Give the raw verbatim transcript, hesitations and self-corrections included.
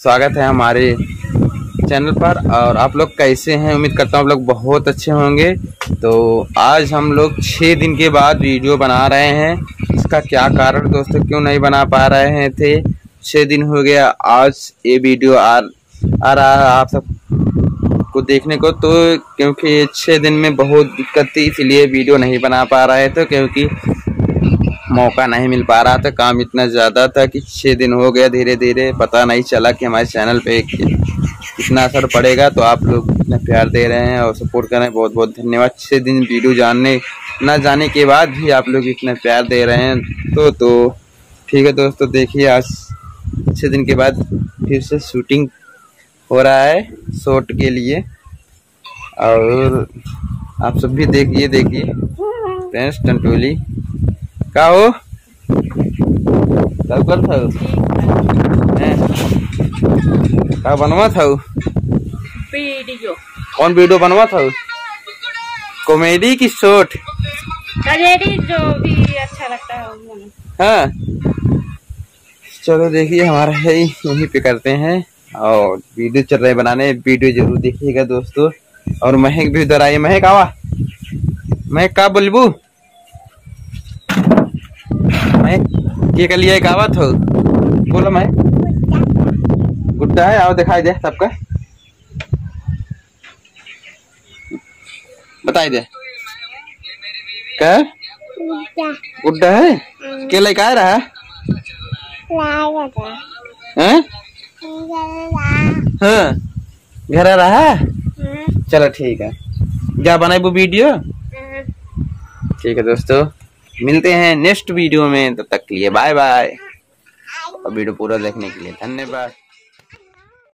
स्वागत है हमारे चैनल पर। और आप लोग कैसे हैं? उम्मीद करता हूँ आप लोग बहुत अच्छे होंगे। तो आज हम लोग छः दिन के बाद वीडियो बना रहे हैं। इसका क्या कारण दोस्तों, क्यों नहीं बना पा रहे हैं थे? छः दिन हो गया, आज ये वीडियो आ, आ रहा है आप सब को देखने को। तो क्योंकि छः दिन में बहुत दिक्कत थी, इसलिए वीडियो नहीं बना पा रहे थे, क्योंकि मौका नहीं मिल पा रहा था। काम इतना ज़्यादा था कि छः दिन हो गया, धीरे धीरे पता नहीं चला कि हमारे चैनल पे कितना असर पड़ेगा। तो आप लोग इतना प्यार दे रहे हैं और सपोर्ट कर रहे हैं, बहुत बहुत धन्यवाद। छः दिन वीडियो जानने ना जाने के बाद भी आप लोग इतना प्यार दे रहे हैं। तो तो ठीक है दोस्तों, देखिए आज छः दिन के बाद फिर से शूटिंग हो रहा है शॉट के लिए। और आप सब भी देखिए देखिए फ्रेंड्स, टंटोली का हो सब कर था का बनवा था वीडियो। कौन वीडियो बनवा था? कॉमेडी की शॉट, जो भी अच्छा लगता है वो। हाँ चलो देखिए, हमारा है यहीं पे करते हैं और वीडियो चल रहे हैं बनाने। वीडियो जरूर देखिएगा दोस्तों। और महक भी उधर आई। महक आवा, महक का बोलबू के कर लिया कावा थो बोलो। मैं गुड्डा है, आओ दिखाई दे सबका, बताई दे क्या गुड्डा है। के लेके आ रहा है? हैं? हाँ घर आ रहा है। चलो ठीक है, क्या बनाए वो वीडियो। ठीक है दोस्तों, मिलते हैं नेक्स्ट वीडियो में। तब तक के लिए बाय बाय और वीडियो पूरा देखने के लिए धन्यवाद।